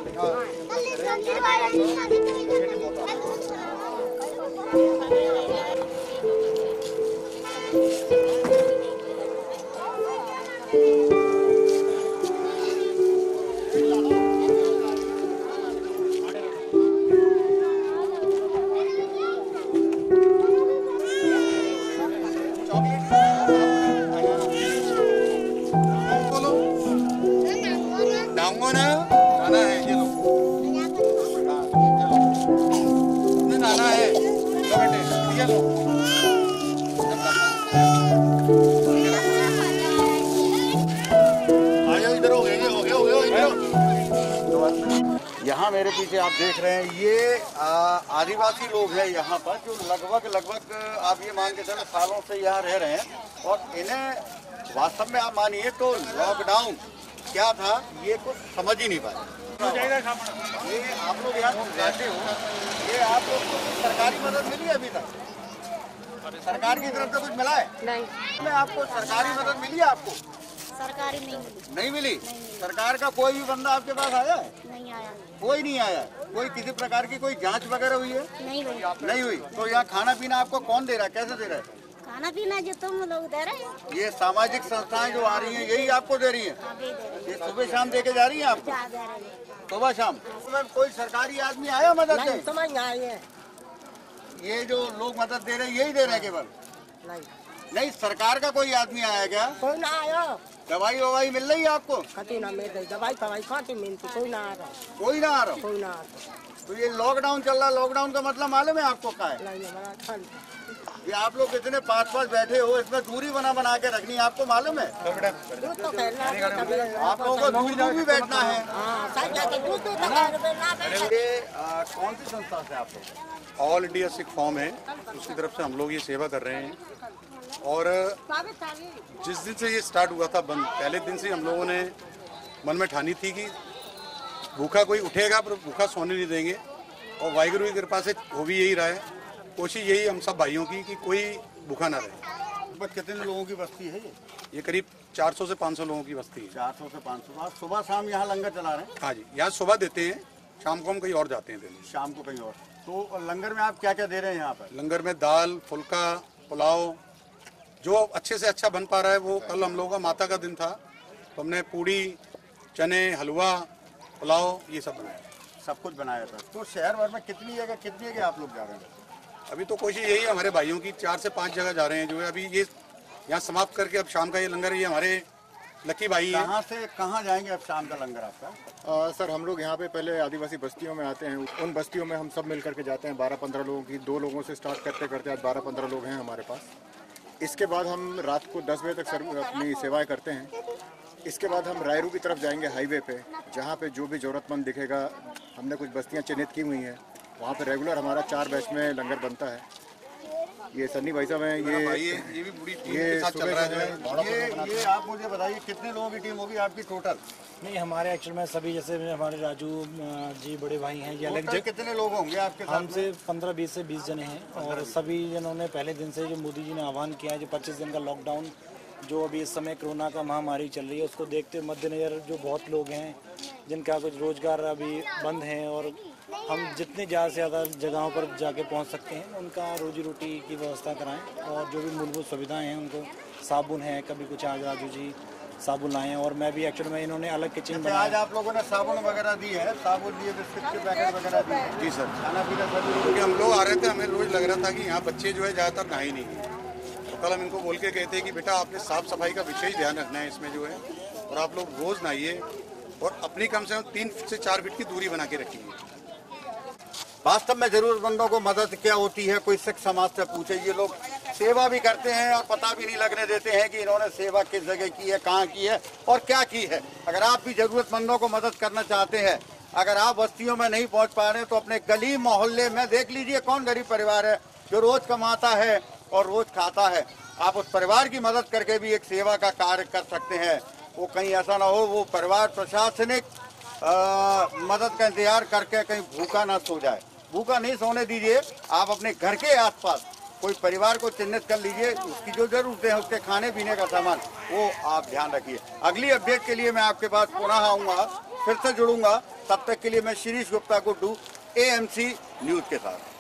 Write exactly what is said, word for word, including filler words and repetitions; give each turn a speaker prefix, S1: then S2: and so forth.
S1: यहाँ मेरे पीछे आप देख रहे हैं ये आदिवासी लोग हैं यहाँ पर, जो लगभग लगभग आप ये मान के चलो सालों से यहाँ रह रहे हैं। और इन्हें वास्तव में आप मानिए तो लॉकडाउन क्या था ये कुछ समझ ही नहीं पाए। ये आप लोग यहाँ रहते हो, ये आप लोग को सरकारी मदद मिली है अभी तक? सरकार की तरफ से कुछ मिला है? नहीं। मैं आपको सरकारी मदद मिली है आपको?
S2: सरकारी नहीं मिली।
S1: नहीं मिली? सरकार का कोई भी बंदा आपके पास आया है?
S2: नहीं आया। कोई
S1: नहीं आया? कोई किसी प्रकार की कोई जांच वगैरह हुई है?
S2: नहीं हुई। नहीं
S1: हुई। तो यहाँ खाना पीना आपको कौन दे रहा है, कैसे दे रहा है?
S2: खाना पीना जो तुम लोग दे रहे हैं।
S1: ये सामाजिक संस्थाएं जो आ रही हैं यही आपको दे रही हैं? ये सुबह शाम दे के जा रही हैं आपको? सुबह शाम। कोई सरकारी आदमी आया मदद दे?
S3: समझ में आई है।
S1: ये जो लोग मदद दे रहे हैं यही दे रहे हैं केवल?
S3: नहीं।
S1: नहीं, सरकार का कोई आदमी आया क्या?
S3: कोई ना आया।
S1: दवाई ववाई मिल रही है आपको?
S3: खाती ना मिल रही दवाई, दवाई खाती मिलती, कोई ना आ रहा।
S1: कोई ना आ रहा?
S3: कोई ना आ रहा।
S1: तो ये लॉकडाउन चल रहा है, लॉकडाउन का मतलब मालूम है आपको क्या है?
S3: नहीं, हमारा
S1: ये आप लोग इतने पास पास बैठे हो, इसमें दूरी बना बना के रखनी है, आपको मालूम है? आप लोगों को दूर दूर भी बैठना है। ये कौन सी संस्था से आप लोग?
S4: ऑल इंडिया सिख फॉर्म है, उसकी तरफ से हम लोग ये सेवा कर रहे हैं। और जिस दिन से ये स्टार्ट हुआ था बंद, पहले दिन से हम लोगों ने मन में ठानी थी कि भूखा कोई उठेगा पर भूखा सोने नहीं देंगे। और वाहिगुरु की कृपा से हो भी यही रहा है। कोशिश यही हम सब भाइयों की कि कोई भूखा ना रहे।
S1: कितने लोगों की बस्ती है ये?
S4: ये करीब चार सौ से पाँच सौ लोगों की बस्ती है।
S1: चार सौ से पाँच सौ। सुबह शाम यहाँ लंगर चला रहे हैं?
S4: हाँ जी, यहाँ सुबह देते हैं, शाम को हम कहीं और जाते हैं देने।
S1: शाम को कहीं और। तो लंगर में आप क्या क्या दे रहे हैं यहाँ पर?
S4: लंगर में दाल, फुल्का, पुलाव, जो अच्छे से अच्छा बन पा रहा है वो। कल हम लोगों का माता का दिन था तो हमने पूड़ी, चने, हलवा, पुलाव ये सब बनाया।
S1: सब कुछ बनाया था। तो शहर भर में कितनी जगह कितनी जगह आप लोग जा रहे हैं?
S4: अभी तो कोशिश यही है हमारे भाइयों की, चार से पाँच जगह जा रहे हैं जो है। अभी ये यहाँ समाप्त करके अब शाम का ये लंगर, ये हमारे लकी भाई हैं।
S1: कहाँ से कहाँ जाएंगे अब शाम का लंगर आपका?
S5: आ, सर हम लोग यहाँ पे पहले आदिवासी बस्तियों में आते हैं, उन बस्तियों में हम सब मिल करके जाते हैं। बारह पंद्रह लोगों की, दो लोगों से स्टार्ट करते करते आज बारह पंद्रह लोग हैं हमारे पास। इसके बाद हम रात को दस बजे तक सर्व अपनी सेवाएं करते हैं। इसके बाद हम रायरू की तरफ जाएंगे हाईवे पे, जहाँ पे जो भी ज़रूरतमंद दिखेगा, हमने कुछ बस्तियाँ चिन्हित की हुई हैं, वहाँ पे रेगुलर हमारा चार बैच में लंगर बनता है। ये सन्नी भाई साहब हैं, ये
S4: ये भी पूरी टीम
S5: ये
S4: के साथ चल रहा है।
S1: ये ये आप मुझे बताइए कितने लोगों की टीम होगी आपकी टोटल?
S6: नहीं, हमारे एक्चुअल में सभी, जैसे हमारे राजू जी बड़े भाई हैं, ये अलग जगह।
S1: कितने लोग होंगे आपके साथ?
S6: हमसे पंद्रह बीस से बीस जने हैं। और सभी जिन्होंने पहले दिन से जो मोदी जी ने आह्वान किया है, जो पच्चीस दिन का लॉकडाउन जो अभी इस समय कोरोना का महामारी चल रही है, उसको देखते मद्देनज़र जो बहुत लोग हैं जिनका कुछ रोज़गार अभी बंद है, और हम जितने ज़्यादा से ज़्यादा जगहों पर जाके पहुंच सकते हैं उनका रोजी रोटी की व्यवस्था कराएं। और जो भी मूलभूत सुविधाएं हैं उनको, साबुन है, कभी कुछ आज राजू जी साबुन लाए हैं। और मैं भी एक्चुअल में इन्होंने अलग किचन बनाया।
S1: आज आप लोगों ने साबुन वगैरह दी है? साबुन दिए, बिस्किट के पैकेट वगैरह दिए?
S4: जी सर।
S1: खाना पीना सभी?
S4: क्योंकि हम लोग आ रहे थे, हमें रोज लग रहा था कि यहाँ बच्चे जो है ज़्यादातर नहाए नहीं। तो कल हम इनको बोल के कहते हैं कि बेटा आपने साफ सफाई का विशेष ध्यान रखना है इसमें जो है, और आप लोग रोज नहाइए और अपनी कम से कम तीन से चार फीट की दूरी बना के रखिए।
S1: वास्तव में जरूरतमंदों को मदद क्या होती है, कोई सिख समाज से पूछे। ये लोग सेवा भी करते हैं और पता भी नहीं लगने देते हैं कि इन्होंने सेवा किस जगह की है, कहाँ की है और क्या की है। अगर आप भी जरूरतमंदों को मदद करना चाहते हैं, अगर आप बस्तियों में नहीं पहुंच पा रहे तो अपने गली मोहल्ले में देख लीजिए कौन गरीब परिवार है जो रोज कमाता है और रोज खाता है। आप उस परिवार की मदद करके भी एक सेवा का कार्य कर सकते हैं। वो कहीं ऐसा ना हो वो परिवार प्रशासनिक मदद का इंतजार करके कहीं भूखा ना सो जाए। भूखा नहीं सोने दीजिए। आप अपने घर के आसपास कोई परिवार को चिन्हित कर लीजिए, उसकी जो जरूरतें हैं, उसके खाने पीने का सामान, वो आप ध्यान रखिए। अगली अपडेट के लिए मैं आपके पास पुनः आऊँगा, फिर से जुड़ूंगा। तब तक के लिए मैं Shirish Gupta Guddu, A M C news के साथ।